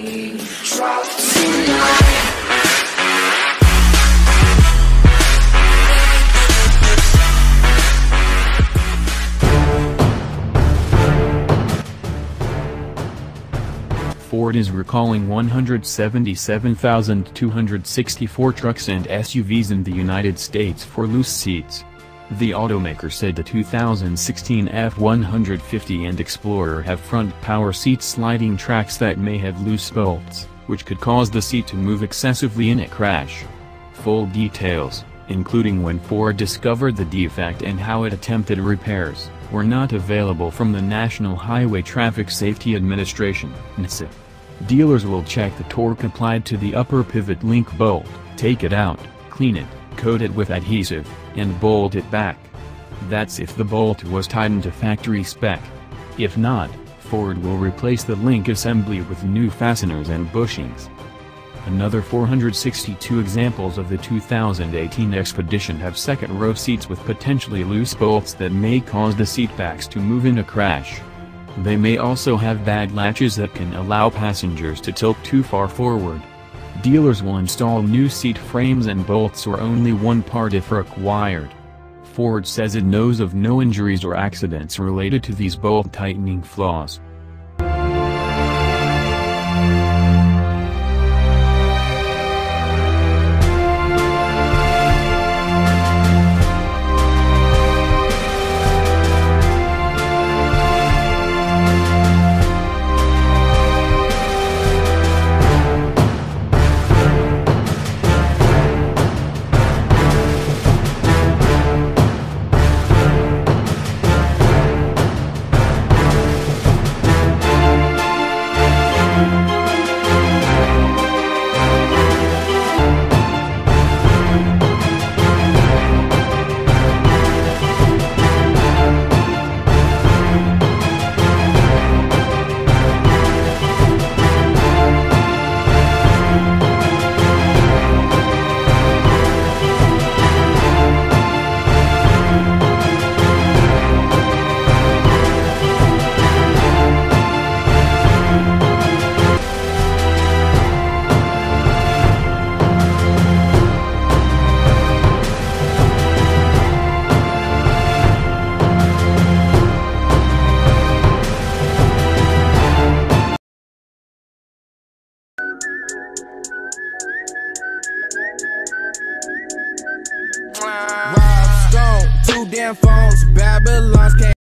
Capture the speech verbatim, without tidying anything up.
Ford is recalling one hundred seventy-seven thousand two hundred sixty-four trucks and S U Vs in the United States for loose seats. The automaker said the two thousand sixteen F one fifty and Explorer have front power seat sliding tracks that may have loose bolts, which could cause the seat to move excessively in a crash. Full details, including when Ford discovered the defect and how it attempted repairs, were not available from the National Highway Traffic Safety Administration (N H S A). Dealers will check the torque applied to the upper pivot link bolt, take it out, clean it, coat it with adhesive, and bolt it back. That's if the bolt was tightened to factory spec. If not, Ford will replace the link assembly with new fasteners and bushings. Another four hundred sixty-two examples of the two thousand eighteen Expedition have second-row seats with potentially loose bolts that may cause the seatbacks to move in a crash. They may also have bad latches that can allow passengers to tilt too far forward. Dealers will install new seat frames and bolts or only one part if required. Ford says it knows of no injuries or accidents related to these bolt tightening flaws.